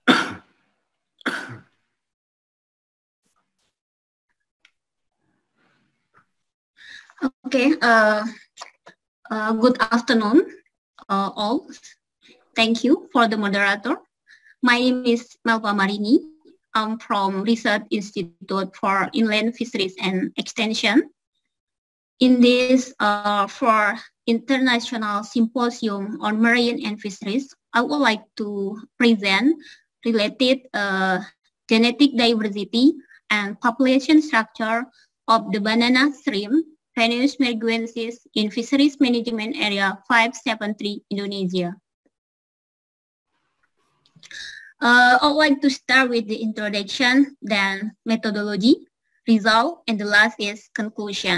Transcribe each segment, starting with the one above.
Okay, good afternoon, all. Thank you for the moderator. My name is Melva Marini. I'm from Research Institute for Inland Fisheries and Extension. In this for International Symposium on Marine and Fisheries, I would like to present related genetic diversity and population structure of the banana shrimp, Venus merguensis, in Fisheries Management Area 573, Indonesia. I would like to start with the introduction, then methodology, result, and the last is conclusion.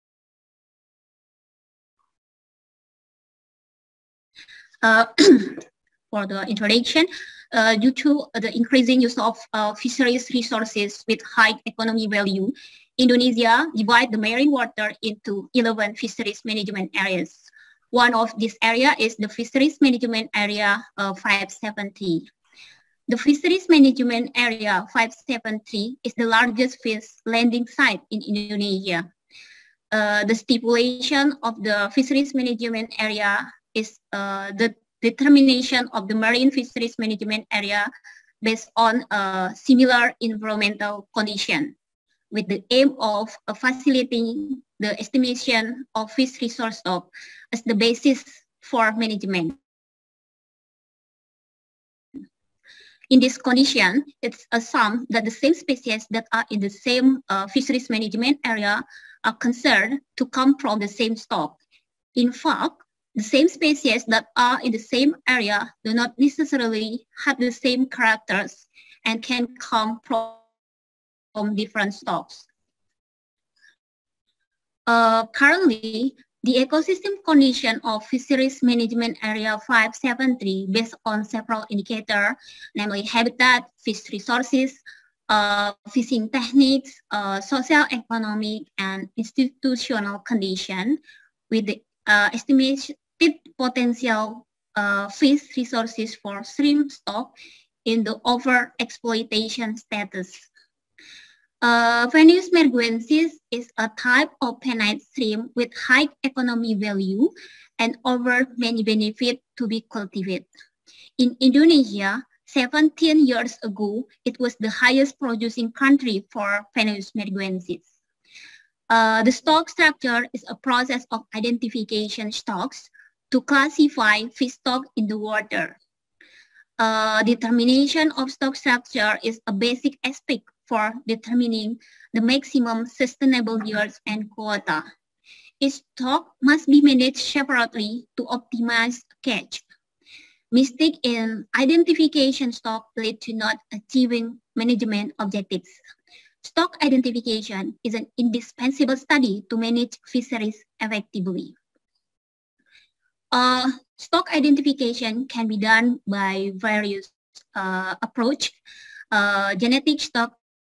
For the introduction, due to the increasing use of fisheries resources with high economic value, Indonesia divides the marine water into 11 fisheries management areas. One of these areas is the Fisheries Management Area 570. The Fisheries Management Area 573 is the largest fish landing site in Indonesia. The stipulation of the Fisheries Management Area is the determination of the marine fisheries management area based on a similar environmental condition, with the aim of facilitating the estimation of fish resource stock as the basis for management. In this condition, it's assumed that the same species that are in the same fisheries management area are considered to come from the same stock. In fact, the same species that are in the same area do not necessarily have the same characters and can come from different stocks. Currently, the ecosystem condition of Fisheries Management Area 573 based on several indicators, namely habitat, fish resources, fishing techniques, social, economic, and institutional condition, with the estimated potential fish resources for shrimp stock in the overexploitation status. Venus merguensis is a type of penile shrimp with high economic value and over many benefits to be cultivated. In Indonesia, 17 years ago, it was the highest producing country for Venus merguensis. The stock structure is a process of identification stocks to classify fish stock in the water. Determination of stock structure is a basic aspect for determining the maximum sustainable yields and quota. Each stock must be managed separately to optimize catch. Mistake in identification stock lead to not achieving management objectives. Stock identification is an indispensable study to manage fisheries effectively. Stock identification can be done by various approaches. Genetic stock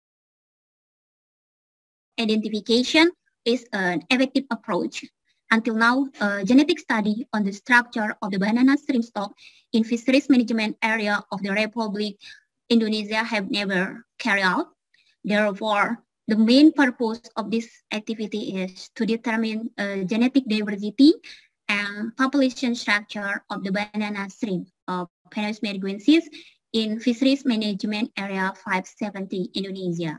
identification is an effective approach. Until now, genetic study on the structure of the banana shrimp stock in fisheries management area of the Republic Indonesia have never carried out. Therefore, the main purpose of this activity is to determine genetic diversity and population structure of the banana shrimp of Venus merguensis in Fisheries Management Area 570, Indonesia.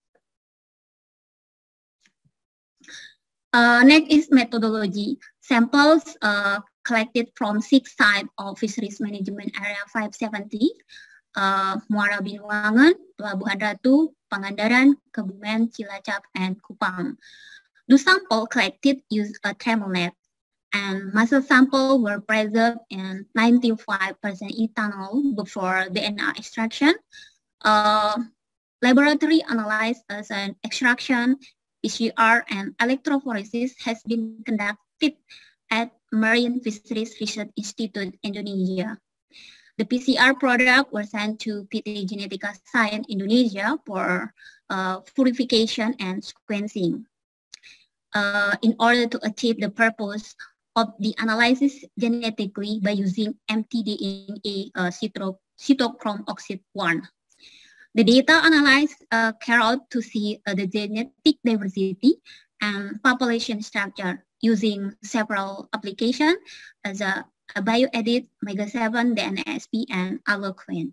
Next is methodology. Samples collected from 6 sites of Fisheries Management Area 570, Muara Binuangan, Pelabuhan Ratu, Pangandaran, Kebumen, Cilacap, and Kupang. The sample collected used a thermonet, and muscle samples were preserved in 95% ethanol before DNA extraction. Laboratory analysis as an extraction, PCR, and electrophoresis has been conducted at Marine Fisheries Research Institute, Indonesia. The PCR product were sent to PT Genetika Science Indonesia for purification and sequencing. In order to achieve the purpose of the analysis genetically by using mtDNA cytochrome oxide 1. The data analyzed carried out to see the genetic diversity and population structure using several applications as a BioEdit, Mega7, DNASP, and AlloQueen.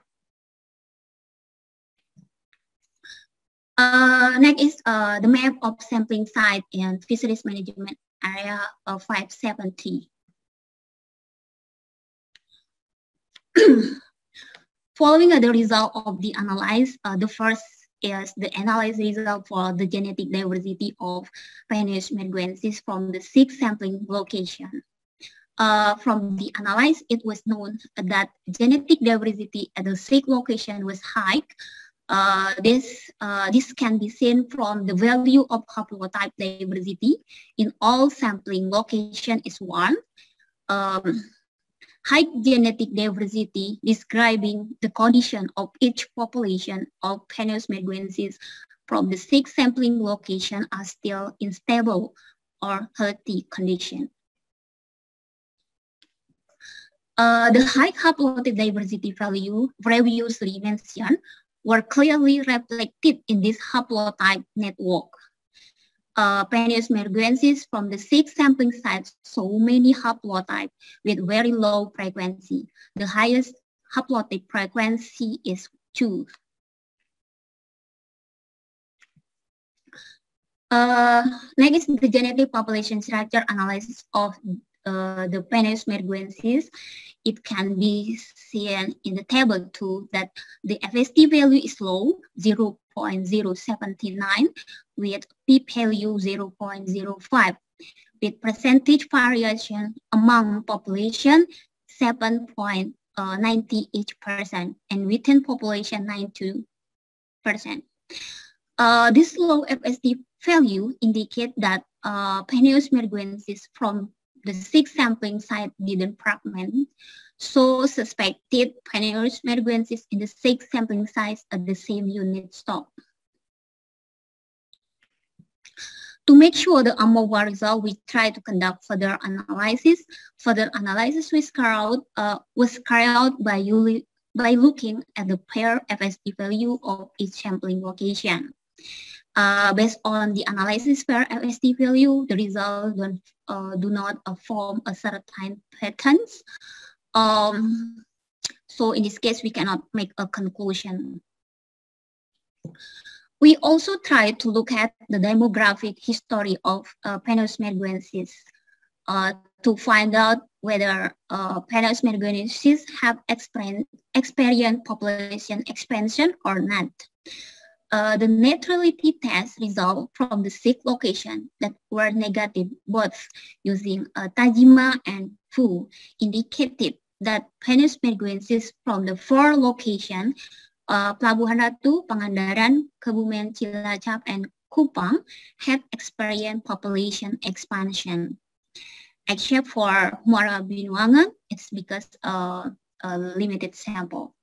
Next is the map of sampling site in Fisheries Management Area 570. Following the result of the analysis, the first is the analysis result for the genetic diversity of Penaeus merguensis from the 6 sampling locations. From the analysis, it was known that genetic diversity at the 6 location was high. This can be seen from the value of haplotype diversity in all sampling location is 1. High genetic diversity describing the condition of each population of Penaeus merguensis from the 6 sampling location are still in stable or healthy condition. The high haplotype diversity value previously mentioned were clearly reflected in this haplotype network. Penaeus merguensis from the 6 sampling sites saw many haplotypes with very low frequency. The highest haplotype frequency is 2. Next is the genetic population structure analysis of the Penaeus merguensis. It can be seen in the table 2 that the FST value is low, 0.079, with p-value 0.05, with percentage variation among population 7.98% and within population 92%. This low FST value indicate that Penaeus merguensis from the 6 sampling site didn't fragment, so suspected Penaeus merguensis in the 6 sampling sites at the same unit stock. To make sure the AMOVA result, we try to conduct further analysis. Further analysis was carried out by looking at the pair FST value of each sampling location. Based on the analysis pair FST value, the results do not form a certain patterns. So in this case, we cannot make a conclusion. We also try to look at the demographic history of Penaeus merguensis to find out whether Penaeus merguensis have experienced population expansion or not. The neutrality test result from the 6 locations that were negative, both using Tajima and Fu, indicated that Penaeus merguensis from the 4 locations, Pelabuhan Ratu, Pangandaran, Kebumen, Cilacap, and Kupang, had experienced population expansion. Except for Muara Binuangan, it's because a limited sample.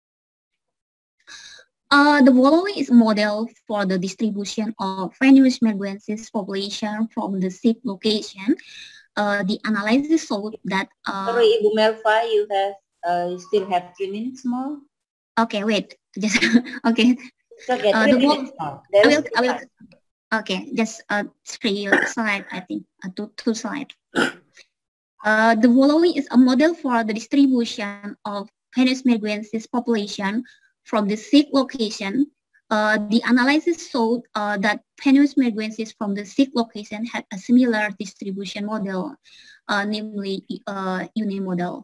The following is a model for the distribution of Penaeus merguensis population from the 6 location. The analysis showed that. Sorry, Ibu Melva, you still have 3 minutes more. Okay, wait. Just okay. Okay, 3 minutes more. I will. Okay, just 3 slides. I think 2 slides. The following is a model for the distribution of Penaeus merguensis population from the 6 location. The analysis showed that Penaeus merguensis from the 6 location had a similar distribution model, namely UNI model.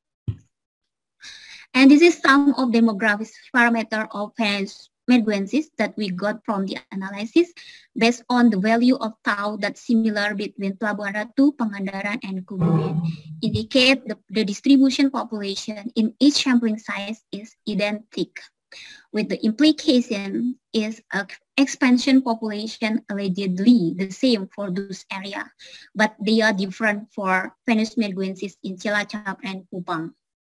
And this is some of demographic parameter of Penaeus merguensis that we got from the analysis based on the value of tau that's similar between Pelabuhan Ratu, Pangandaran, and Kebumen. Indicate the distribution population in each sampling size is identical, with the implication is expansion population allegedly the same for those areas, but they are different for Penaeus merguensis in Cilacap and Kupang.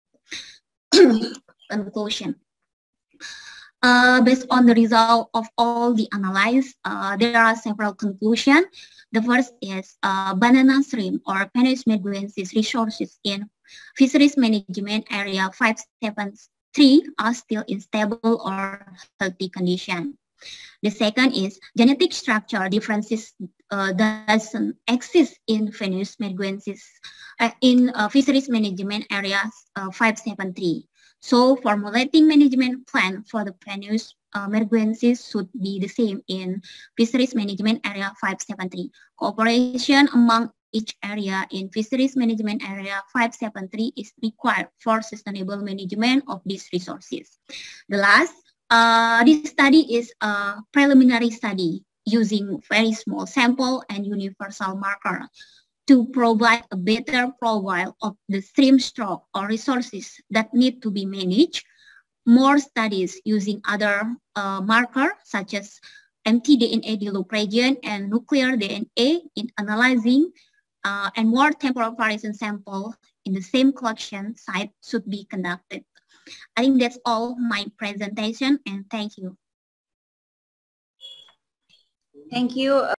Conclusion. Based on the result of all the analysis, there are several conclusions. The first is banana shrimp or Penaeus merguensis resources in Fisheries Management Area 573 are still in stable or healthy condition. The second is genetic structure differences doesn't exist in Venus merguensis in Fisheries Management Area 573. So formulating management plan for the Venus merguensis should be the same in Fisheries Management Area 573. Cooperation among each area in Fisheries Management Area 573 is required for sustainable management of these resources. The last, this study is a preliminary study using very small sample and universal marker to provide a better profile of the stream stock or resources that need to be managed. More studies using other markers such as mtDNA deloop region and nuclear DNA in analyzing and more temporal variation sample in the same collection site should be conducted. I think that's all my presentation, and thank you. Thank you.